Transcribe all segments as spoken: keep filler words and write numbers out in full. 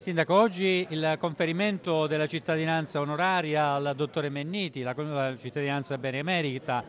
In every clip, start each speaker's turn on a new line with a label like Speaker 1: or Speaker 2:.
Speaker 1: Sindaco, oggi il conferimento della cittadinanza onoraria al dottore Menniti, la, la cittadinanza benemerita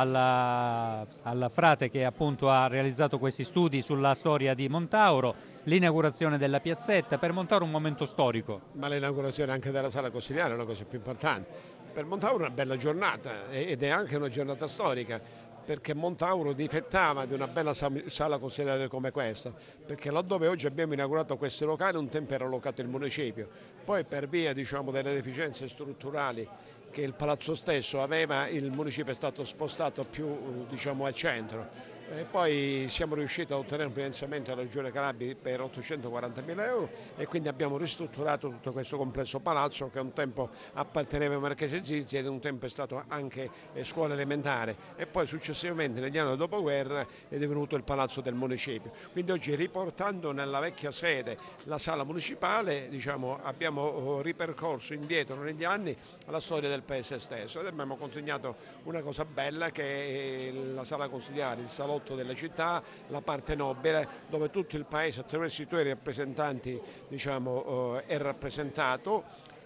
Speaker 1: al, al frate che appunto ha realizzato questi studi sulla storia di Montauro, l'inaugurazione della piazzetta, per Montauro un momento storico.
Speaker 2: Ma l'inaugurazione anche della sala consigliare è la cosa più importante. Per Montauro è una bella giornata ed è anche una giornata storica, perché Montauro difettava di una bella sala consigliare come questa, perché laddove oggi abbiamo inaugurato questi locali un tempo era locato il municipio, poi per via diciamo, delle deficienze strutturali che il palazzo stesso aveva, il municipio è stato spostato più diciamo, al centro. E poi siamo riusciti a ottenere un finanziamento dalla Regione Calabria per ottocentoquarantamila euro e quindi abbiamo ristrutturato tutto questo complesso palazzo che un tempo apparteneva ai Marchese Zizzi ed un tempo è stato anche scuola elementare e poi successivamente negli anni del dopoguerra è divenuto il palazzo del municipio. Quindi oggi riportando nella vecchia sede la sala municipale diciamo, abbiamo ripercorso indietro negli anni la storia del paese stesso ed abbiamo consegnato una cosa bella che è la sala consigliare, il salotto della città, la parte nobile dove tutto il paese attraverso i tuoi rappresentanti diciamo, è rappresentato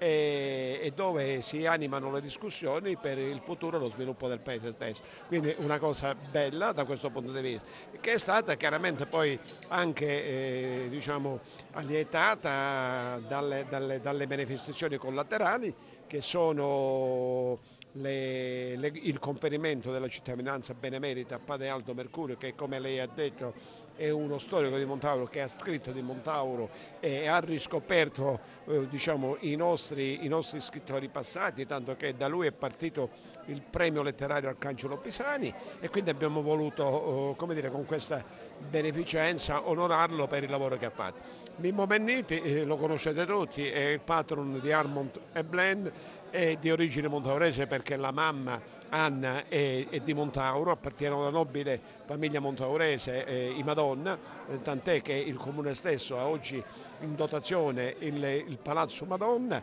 Speaker 2: e, e dove si animano le discussioni per il futuro e lo sviluppo del paese stesso. Quindi una cosa bella da questo punto di vista, che è stata chiaramente poi anche eh, diciamo, allietata dalle, dalle, dalle manifestazioni collaterali che sono Le, le, il conferimento della cittadinanza benemerita a padre Aldo Mercurio, che come lei ha detto è uno storico di Montauro che ha scritto di Montauro e ha riscoperto eh, diciamo, i, nostri, i nostri scrittori passati, tanto che da lui è partito il premio letterario Arcangelo Pisani e quindi abbiamo voluto eh, come dire, con questa beneficenza onorarlo per il lavoro che ha fatto. Mimmo Menniti, eh, lo conoscete tutti, è il patron di Armond e Blend, è di origine montaurese perché la mamma Anna è, è di Montauro, appartiene a una nobile famiglia montaurese, eh, i Madonna, eh, tant'è che il comune stesso ha oggi in dotazione il, il Palazzo Madonna,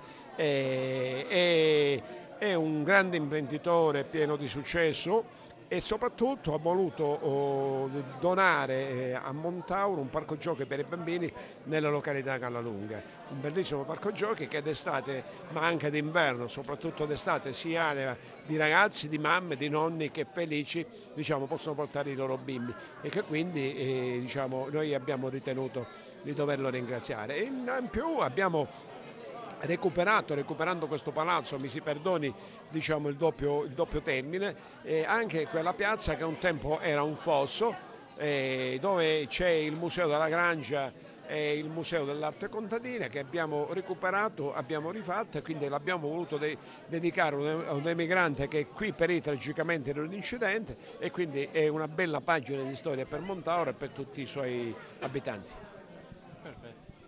Speaker 2: eh, è, è un grande imprenditore pieno di successo e soprattutto ha voluto oh, donare eh, a Montauro un parco giochi per i bambini nella località Callalunga, un bellissimo parco giochi che d'estate ma anche d'inverno, soprattutto d'estate, si anima di ragazzi, di mamme, di nonni che felici diciamo, possono portare i loro bimbi e che quindi eh, diciamo, noi abbiamo ritenuto di doverlo ringraziare. E in, in più abbiamo recuperato, recuperando questo palazzo, mi si perdoni diciamo, il, doppio, il doppio termine, eh, anche quella piazza che un tempo era un fosso, eh, dove c'è il Museo della Grangia e il Museo dell'Arte Contadina che abbiamo recuperato, abbiamo rifatto e quindi l'abbiamo voluto de dedicare a un emigrante che qui perì tragicamente in un incidente e quindi è una bella pagina di storia per Montauro e per tutti i suoi abitanti.
Speaker 1: Perfetto.